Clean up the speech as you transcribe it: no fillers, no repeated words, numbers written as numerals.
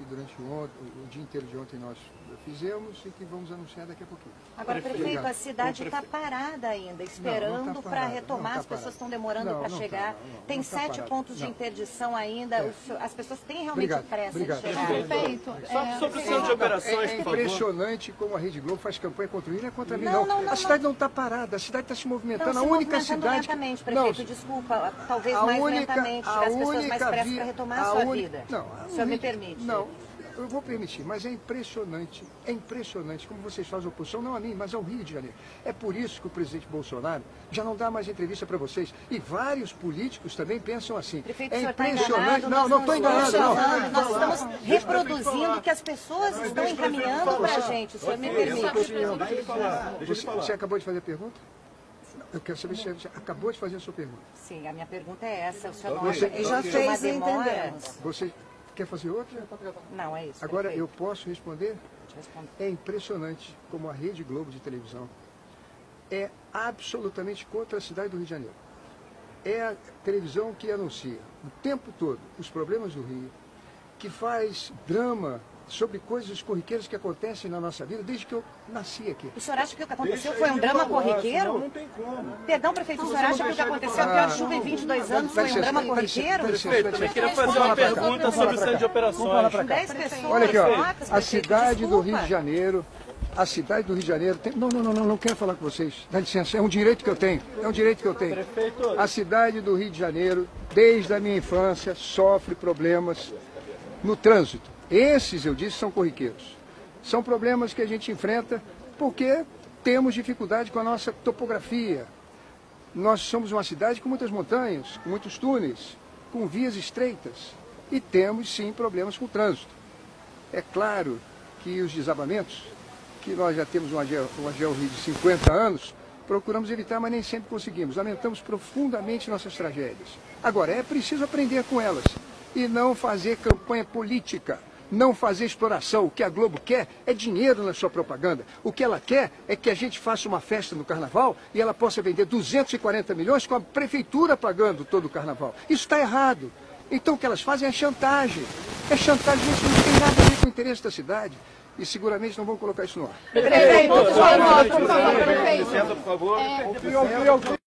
durante o dia inteiro de ontem nós fizemos e que vamos anunciar daqui a pouquinho. Agora, prefeito, a cidade está parada ainda, esperando para retomar, as pessoas estão demorando para chegar. Tem 7 pontos de interdição ainda, as pessoas têm realmente pressa de chegar. Prefeito, sobre o centro de operações, é por favor. impressionante como a Rede Globo faz campanha contra mim, não é contra mim não. A cidade não está parada, a cidade está se movimentando. A única cidade... lentamente, prefeito, desculpa, talvez mais lentamente, as pessoas mais pressas para retomar a sua vida. Não, o senhor me permite? Não, eu vou permitir, mas é impressionante como vocês fazem oposição, não a mim, mas ao Rio de Janeiro. É por isso que o presidente Bolsonaro já não dá mais entrevista para vocês. E vários políticos também pensam assim. Prefeito, é impressionante. Tá enganado, não estou enganado, não. Nós estamos reproduzindo o que as pessoas estão encaminhando para a gente. O senhor me permite? Você acabou de fazer a pergunta? Eu quero saber se você acabou de fazer a sua pergunta. Sim, a minha pergunta é essa. O senhor não Você acha que já existe uma fez, demora? entendemos. Você quer fazer outra? Não, é isso. Agora, prefeito. eu posso responder? Te respondo. É impressionante como a Rede Globo de televisão é absolutamente contra a cidade do Rio de Janeiro. É a televisão que anuncia o tempo todo os problemas do Rio, que faz drama sobre coisas corriqueiras que acontecem na nossa vida desde que eu nasci aqui. O senhor acha que o que aconteceu foi um drama corriqueiro? Não tem como. Perdão, prefeito, o senhor acha que o que aconteceu, a pior chuva em 22 anos, foi um drama corriqueiro? Prefeito, também queria fazer uma pergunta sobre o centro de operações. 10 pessoas, Olha aqui, ó, mortas, a prefeito, cidade do desculpa. Rio de Janeiro, a cidade do Rio de Janeiro tem... Não quero falar com vocês, dá licença, é um direito que eu tenho, Prefeito. A cidade do Rio de Janeiro, desde a minha infância, sofre problemas no trânsito. Esses, eu disse, são corriqueiros. São problemas que a gente enfrenta porque temos dificuldade com a nossa topografia. Nós somos uma cidade com muitas montanhas, com muitos túneis, com vias estreitas. E temos, sim, problemas com o trânsito. É claro que os desabamentos, que nós já temos uma GeoRI de 50 anos, procuramos evitar, mas nem sempre conseguimos. Lamentamos profundamente nossas tragédias. Agora, é preciso aprender com elas e não fazer campanha política. Não fazer exploração. O que a Globo quer é dinheiro na sua propaganda. O que ela quer é que a gente faça uma festa no Carnaval e ela possa vender 240 milhões com a prefeitura pagando todo o Carnaval. Isso está errado. Então o que elas fazem é chantagem. É chantagem, isso não tem nada a ver com o interesse da cidade. E seguramente não vão colocar isso no ar. Prefeito, Licença, por favor.